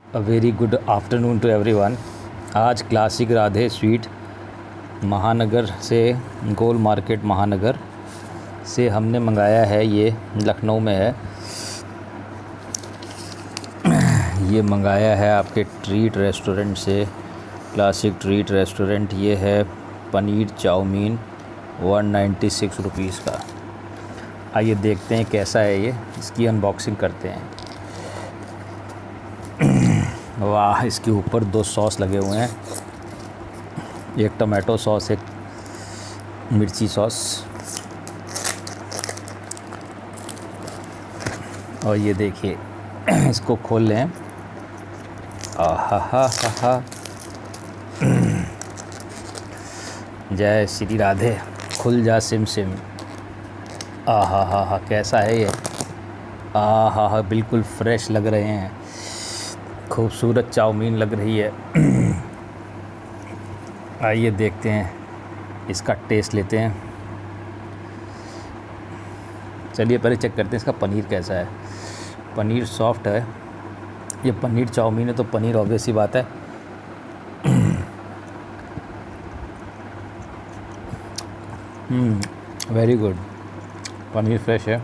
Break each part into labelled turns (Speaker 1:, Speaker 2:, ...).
Speaker 1: A very good afternoon to everyone. आज classic Radhe sweet Mahanagar से, गोल market महानगर से हमने मंगाया है। ये लखनऊ में है। ये मंगाया है आपके ट्रीट रेस्टोरेंट से, क्लासिक ट्रीट रेस्टोरेंट। ये है पनीर चाउमीन 196 रुपीज़ का। आइए देखते हैं कैसा है ये, इसकी अनबॉक्सिंग करते हैं। वाह, इसके ऊपर 2 सॉस लगे हुए हैं, एक टमाटो सॉस, एक मिर्ची सॉस। और ये देखिए, इसको खोल लें। आहा हा हा हा, जय श्री राधे। खुल जा सिम सिम। आहा हा हा, कैसा है ये। आहा हा, बिल्कुल फ्रेश लग रहे हैं, खूबसूरत चाउमीन लग रही है। आइए देखते हैं, इसका टेस्ट लेते हैं। चलिए पहले चेक करते हैं इसका पनीर कैसा है। पनीर सॉफ्ट है। ये पनीर चाउमीन है तो पनीर ऑब्वियस सी बात है। वेरी गुड, पनीर फ्रेश है।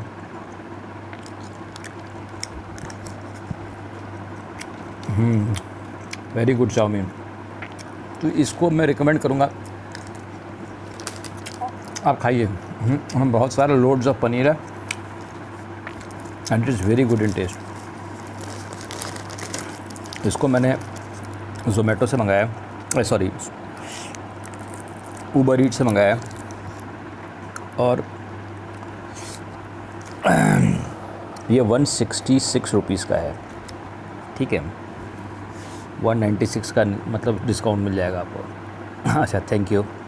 Speaker 1: Very good chowmein. तो इसको मैं रिकमेंड करूँगा, आप खाइए। हम बहुत सारे लोड्स ऑफ पनीर है and it is very good in taste. इसको मैंने ज़ोमेटो से मंगाया है, सॉरी उबर ईट से मंगाया है। और ये 166 रुपीज़ का है। ठीक है, 196 का मतलब डिस्काउंट मिल जाएगा आपको। अच्छा, थैंक यू।